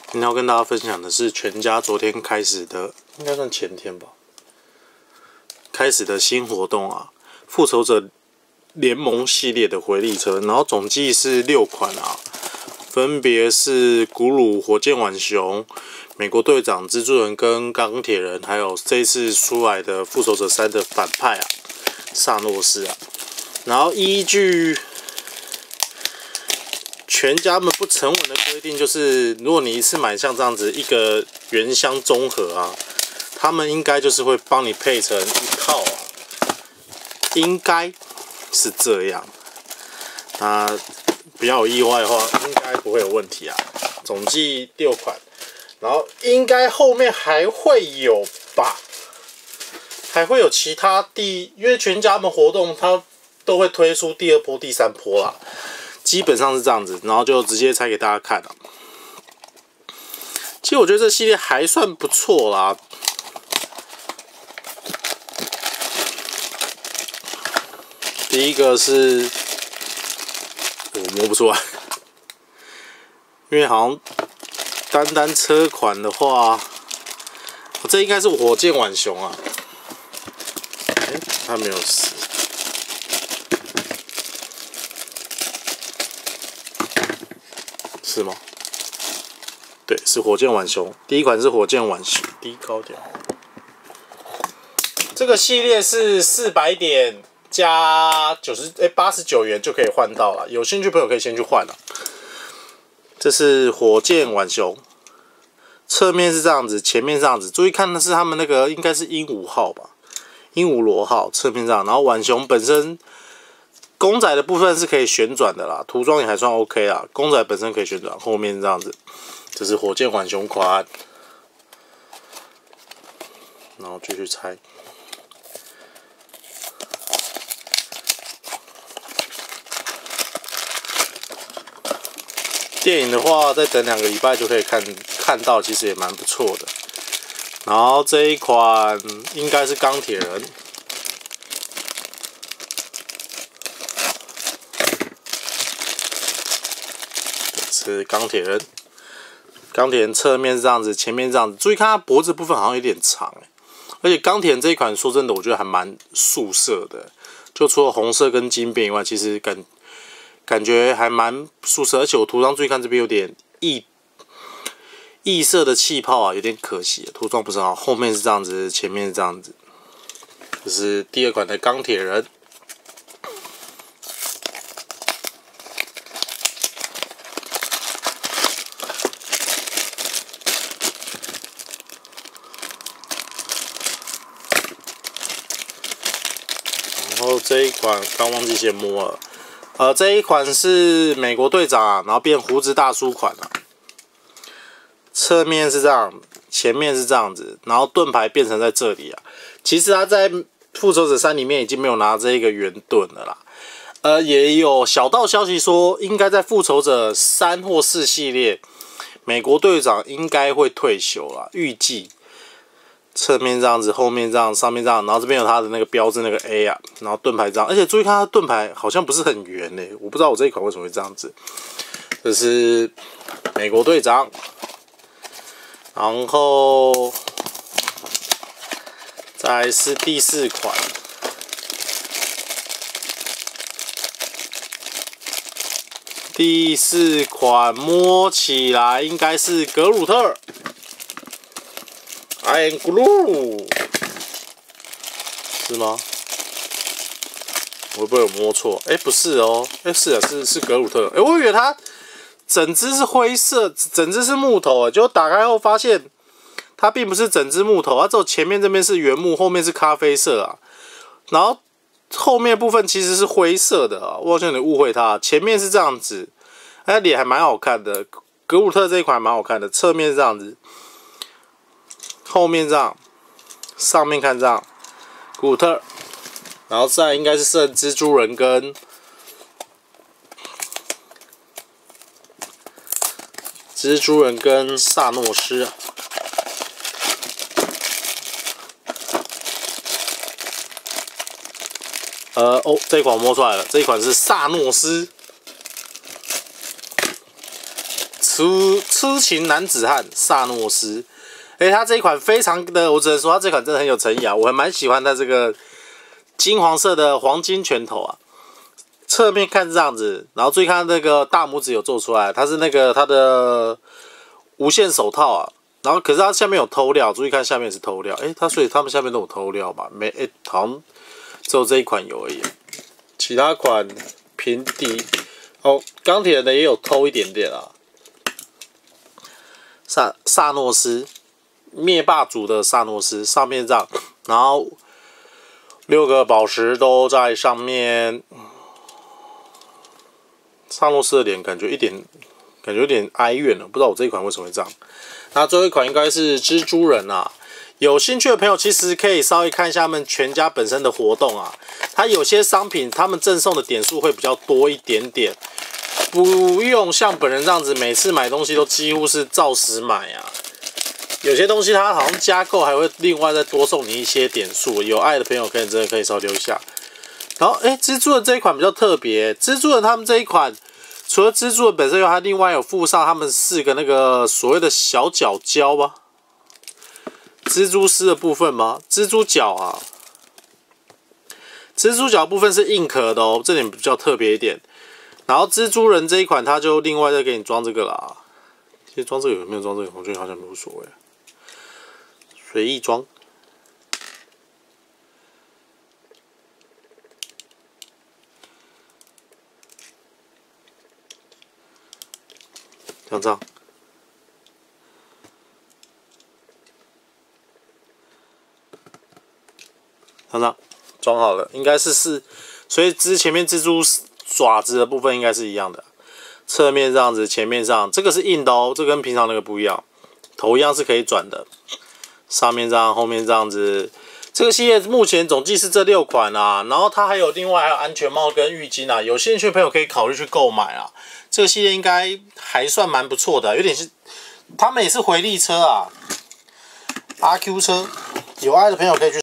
今天要跟大家分享的是全家昨天开始的，应该算前天吧，开始的新活动啊，复仇者联盟系列的回力车，然后总计是6款啊，分别是古鲁、火箭浣熊、美国队长、蜘蛛人跟钢铁人，还有这一次出来的复仇者3的反派啊，萨诺斯啊，然后依据全家们不成文的规定，就是如果你一次买像这样子一个原箱综合啊，他们应该就是会帮你配成一套啊，应该是这样。那不要有意外的话，应该不会有问题啊。总计6款，然后应该后面还会有吧，还会有其他因为全家们活动它都会推出第2波、第3波啦。基本上是这样子，然后就直接拆给大家看了。其实我觉得这系列还算不错啦。第一个是我摸不出来，因为好像单车款的话，这应该是火箭浣熊啊。它没有死。是吗？对，是火箭浣熊。第一款是火箭浣熊，低高点。这个系列是400点加89元就可以换到了，有兴趣朋友可以先去换了。这是火箭浣熊，侧面是这样子，前面是这样子。注意看的是他们那个应该是鹦鹉号吧，鹦鹉螺号，侧面这样。然后浣熊本身。公仔的部分是可以旋转的啦，涂装也还算 OK 啦。公仔本身可以旋转，后面是这样子，这是火箭浣熊款，然后继续拆。电影的话，再等2个礼拜就可以看到，其实也蛮不错的。然后这一款应该是钢铁人。是钢铁人，钢铁人侧面是这样子，前面是这样子。注意看它脖子部分好像有点长而且钢铁人这一款说真的，我觉得还蛮素色的，就除了红色跟金边以外，其实感觉还蛮素色。而且我涂装注意看这边有点异色的气泡啊，有点可惜，涂装不是很好。后面是这样子，前面是这样子。这是第2款的钢铁人。然后这一款刚忘记先摸了，这一款是美国队长啊，然后变胡子大叔款啊。侧面是这样，前面是这样子，然后盾牌变成在这里啊。其实他在复仇者3里面已经没有拿这一个圆盾了啦。也有小道消息说，应该在复仇者3或4系列，美国队长应该会退休啦，预计。侧面这样子，后面这样，上面这样，然后这边有它的那个标志，那个 A 啊，然后盾牌这样，而且注意看它盾牌好像不是很圆我不知道我这一款为什么会这样子。这是美国队长，然后再来是第4款，第4款摸起来应该是格鲁特。I am Groot 是吗？我会不会有摸错？不是哦，是啊，是格鲁特。我以为它整只是灰色，整只是木头结果打开后发现它并不是整只木头，它只有前面这边是原木，后面是咖啡色啊。然后后面部分其实是灰色的啊，我好像有点误会它。前面是这样子，它脸还蛮好看的。格鲁特这一款还蛮好看的，侧面是这样子。后面这样，上面看这样，古特，然后再来应该是剩蜘蛛人跟萨诺斯这一款我摸出来了，这一款是萨诺斯。 痴情男子汉萨诺斯。他这一款非常的，我只能说他这款真的很有诚意啊，我还蛮喜欢他这个金黄色的黄金拳头啊。侧面看是这样子，然后注意看那个大拇指有做出来，它是那个它的无线手套啊。然后可是它下面有偷料，注意看下面是偷料，所以他们下面都有偷料吧？没，好像只有这一款有而已，其他款平底。哦，钢铁人的也有偷一点点啊。萨诺斯，灭霸组的萨诺斯，上面这样，然后6个宝石都在上面。萨诺斯的脸感觉有点哀怨了，不知道我这一款为什么会这样。那最后一款应该是蜘蛛人啊，有兴趣的朋友其实可以稍微看一下他们全家本身的活动啊。它有些商品他们赠送的点数会比较多一点点，不用像本人这样子每次买东西都几乎是照实买啊。有些东西它好像加购还会另外再多送你一些点数，有爱的朋友真的可以稍留一下。然后蜘蛛人这一款比较特别，蜘蛛人他们这一款。除了蜘蛛人本身以外，它另外有附上他们4个那个所谓的小角胶吧，蜘蛛丝的部分吗？蜘蛛脚啊，蜘蛛脚部分是硬壳的哦，这点比较特别一点。然后蜘蛛人这一款，它就另外再给你装这个啦。其实装这个有没有装这个，我觉得好像无所谓，随意装。像这样，像这样装好了，应该是所以前面蜘蛛爪子的部分应该是一样的，侧面这样子，前面上这个是硬的哦，这跟平常那个不一样，头一样是可以转的，上面这样，后面这样子。这个系列目前总计是这6款啊，然后它还有另外还有安全帽跟浴巾啊，有兴趣的朋友可以考虑去购买啊。这个系列应该还算蛮不错的，有点是他们也是回力车啊 ，RQ 车，有爱的朋友可以去。